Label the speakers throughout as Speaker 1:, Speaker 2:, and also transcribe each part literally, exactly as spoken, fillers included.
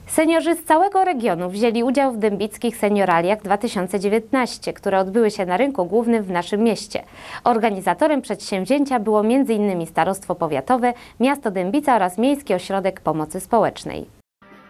Speaker 1: Seniorzy z całego regionu wzięli udział w Dębickich Senioraliach dwa tysiące dziewiętnaście, które odbyły się na rynku głównym w naszym mieście. Organizatorem przedsięwzięcia było między innymi Starostwo Powiatowe, Miasto Dębica oraz Miejski Ośrodek Pomocy Społecznej.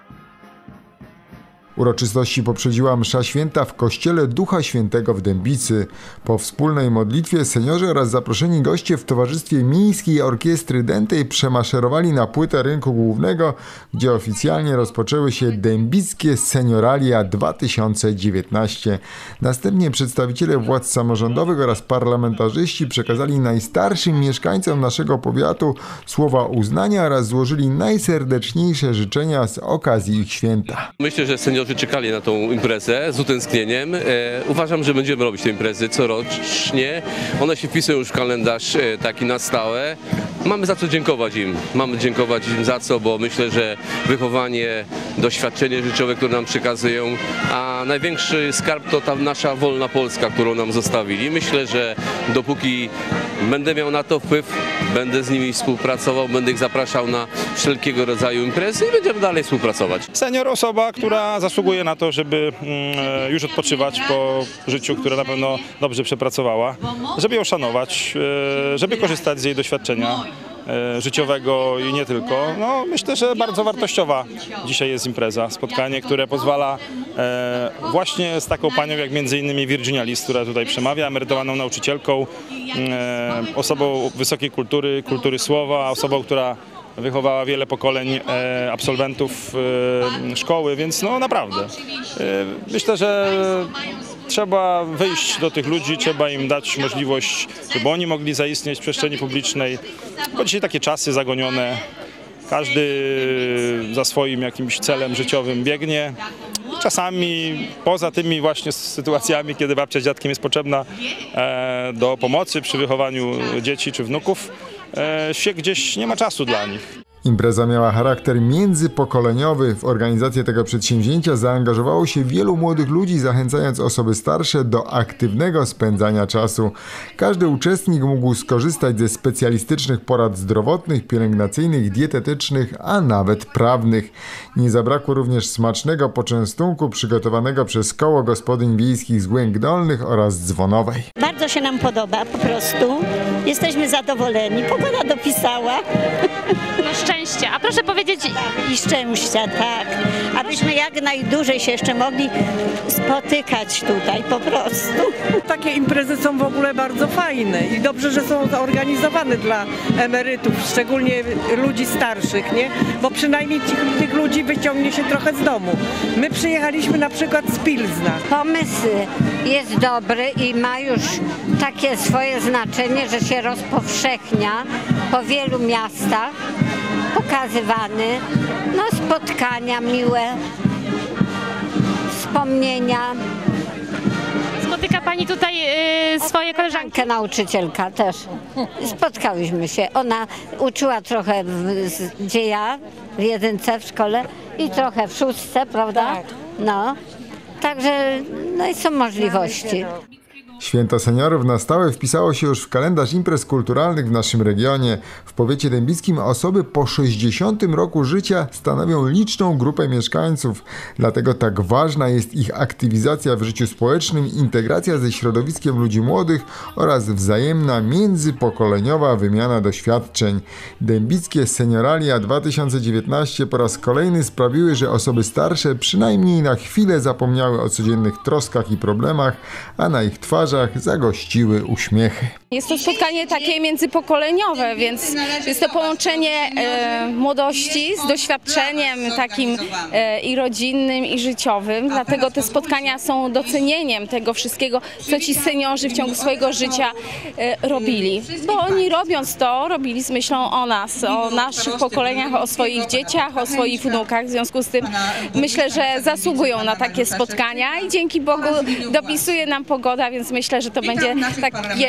Speaker 2: Uroczystości poprzedziła msza święta w kościele Ducha Świętego w Dębicy. Po wspólnej modlitwie seniorzy oraz zaproszeni goście w towarzystwie Miejskiej Orkiestry Dętej przemaszerowali na płytę rynku głównego, gdzie oficjalnie rozpoczęły się Dębickie Senioralia dwa tysiące dziewiętnaście. Następnie przedstawiciele władz samorządowych oraz parlamentarzyści przekazali najstarszym mieszkańcom naszego powiatu słowa uznania oraz złożyli najserdeczniejsze życzenia z okazji ich święta.
Speaker 3: Myślę, że seniorzy czekali na tą imprezę z utęsknieniem. E, uważam, że będziemy robić te imprezy corocznie. One się wpisują już w kalendarz e, taki na stałe. Mamy za co dziękować im. Mamy dziękować im za co, bo myślę, że wychowanie, doświadczenie życiowe, które nam przekazują, a największy skarb to ta nasza wolna Polska, którą nam zostawili. Myślę, że dopóki będę miał na to wpływ, będę z nimi współpracował, będę ich zapraszał na wszelkiego rodzaju imprezy i będziemy dalej współpracować.
Speaker 4: Senior osoba, która zasługuje na to, żeby już odpoczywać po życiu, które na pewno dobrze przepracowała, żeby ją szanować, żeby korzystać z jej doświadczenia życiowego i nie tylko. No, myślę, że bardzo wartościowa dzisiaj jest impreza, spotkanie, które pozwala e, właśnie z taką panią jak między innymi Virginia Lis, która tutaj przemawia, emerytowaną nauczycielką, e, osobą wysokiej kultury, kultury słowa, osobą, która wychowała wiele pokoleń e, absolwentów e, szkoły, więc no naprawdę. E, myślę, że trzeba wyjść do tych ludzi, trzeba im dać możliwość, żeby oni mogli zaistnieć w przestrzeni publicznej. Bo dzisiaj takie czasy zagonione, każdy za swoim jakimś celem życiowym biegnie. Czasami poza tymi właśnie sytuacjami, kiedy babcia z dziadkiem jest potrzebna e, do pomocy przy wychowaniu dzieci czy wnuków, e, się gdzieś nie ma czasu dla nich.
Speaker 2: Impreza miała charakter międzypokoleniowy. W organizację tego przedsięwzięcia zaangażowało się wielu młodych ludzi, zachęcając osoby starsze do aktywnego spędzania czasu. Każdy uczestnik mógł skorzystać ze specjalistycznych porad zdrowotnych, pielęgnacyjnych, dietetycznych, a nawet prawnych. Nie zabrakło również smacznego poczęstunku przygotowanego przez Koło Gospodyń Wiejskich z Głęk Dolnych oraz Dzwonowej.
Speaker 5: Bardzo się nam podoba po prostu. Jesteśmy zadowoleni. Pogoda dopisała.
Speaker 6: No szczęście. A proszę powiedzieć...
Speaker 5: I szczęścia, tak. Abyśmy jak najdłużej się jeszcze mogli spotykać tutaj po prostu.
Speaker 7: Takie imprezy są w ogóle bardzo fajne i dobrze, że są zorganizowane dla emerytów, szczególnie ludzi starszych, nie? Bo przynajmniej tych, tych ludzi wyciągnie się trochę z domu. My przyjechaliśmy na przykład z Pilzna.
Speaker 8: Pomysł jest dobry i ma już takie swoje znaczenie, że się rozpowszechnia po wielu miastach, pokazywany, no spotkania miłe, wspomnienia.
Speaker 6: Spotyka Pani tutaj yy, swoje koleżanki?
Speaker 8: Nauczycielka też. Spotkałyśmy się. Ona uczyła trochę, w, gdzie ja, w jedynce w szkole i trochę w szóstce, prawda? No. Także no i są możliwości.
Speaker 2: Święto Seniorów na stałe wpisało się już w kalendarz imprez kulturalnych w naszym regionie. W powiecie dębickim osoby po sześćdziesiątym roku życia stanowią liczną grupę mieszkańców. Dlatego tak ważna jest ich aktywizacja w życiu społecznym, integracja ze środowiskiem ludzi młodych oraz wzajemna międzypokoleniowa wymiana doświadczeń. Dębickie Senioralia dwa tysiące dziewiętnaście po raz kolejny sprawiły, że osoby starsze przynajmniej na chwilę zapomniały o codziennych troskach i problemach, a na ich twarzach zagościły uśmiechy.
Speaker 9: Jest to spotkanie takie międzypokoleniowe, więc jest to połączenie e, młodości z doświadczeniem takim e, i rodzinnym, i życiowym. Dlatego te spotkania są docenieniem tego wszystkiego, co ci seniorzy w ciągu swojego życia e, robili. Bo oni robiąc to, robili z myślą o nas, o naszych pokoleniach, o swoich dzieciach, o swoich wnukach. W związku z tym myślę, że zasługują na takie spotkania i dzięki Bogu dopisuje nam pogoda, więc myślę, że to będzie takie owocne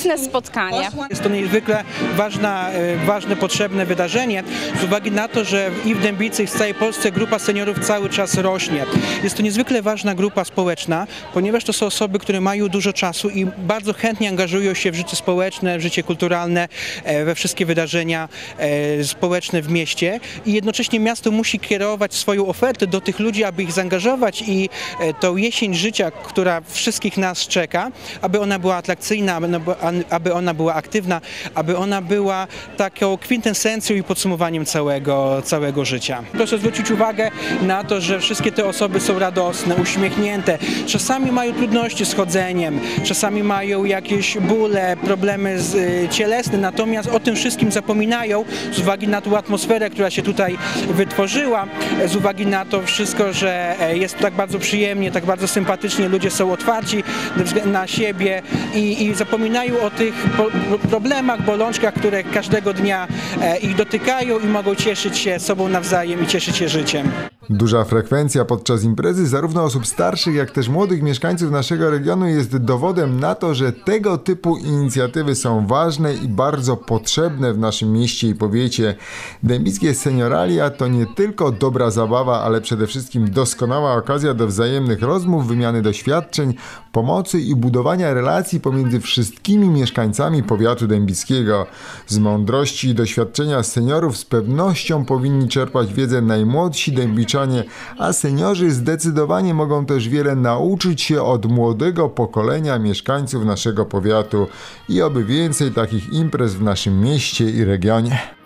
Speaker 9: fantastyczne spotkanie.
Speaker 10: Jest to niezwykle ważna, ważne, potrzebne wydarzenie z uwagi na to, że i w Dębicy, i w całej Polsce grupa seniorów cały czas rośnie. Jest to niezwykle ważna grupa społeczna, ponieważ to są osoby, które mają dużo czasu i bardzo chętnie angażują się w życie społeczne, w życie kulturalne, we wszystkie wydarzenia społeczne w mieście i jednocześnie miasto musi kierować swoją ofertę do tych ludzi, aby ich zaangażować i tą jesień życia, która wszystkich nas czeka, aby ona była atrakcyjna, aby ona była aktywna, aby ona była taką kwintesencją i podsumowaniem całego, całego życia. Proszę zwrócić uwagę na to, że wszystkie te osoby są radosne, uśmiechnięte. Czasami mają trudności z chodzeniem, czasami mają jakieś bóle, problemy z, cielesne, natomiast o tym wszystkim zapominają z uwagi na tą atmosferę, która się tutaj wytworzyła, z uwagi na to wszystko, że jest tak bardzo przyjemnie, tak bardzo sympatycznie, ludzie są otwarci na siebie i, i zapominają o tych problemach, bolączkach, które każdego dnia ich dotykają i mogą cieszyć się sobą nawzajem i cieszyć się życiem.
Speaker 2: Duża frekwencja podczas imprezy zarówno osób starszych, jak też młodych mieszkańców naszego regionu jest dowodem na to, że tego typu inicjatywy są ważne i bardzo potrzebne w naszym mieście i powiecie. Dębickie Senioralia to nie tylko dobra zabawa, ale przede wszystkim doskonała okazja do wzajemnych rozmów, wymiany doświadczeń, pomocy i budowania relacji pomiędzy wszystkimi mieszkańcami powiatu dębickiego. Z mądrości i doświadczenia seniorów z pewnością powinni czerpać wiedzę najmłodsi dębiczanie, a seniorzy zdecydowanie mogą też wiele nauczyć się od młodego pokolenia mieszkańców naszego powiatu i oby więcej takich imprez w naszym mieście i regionie.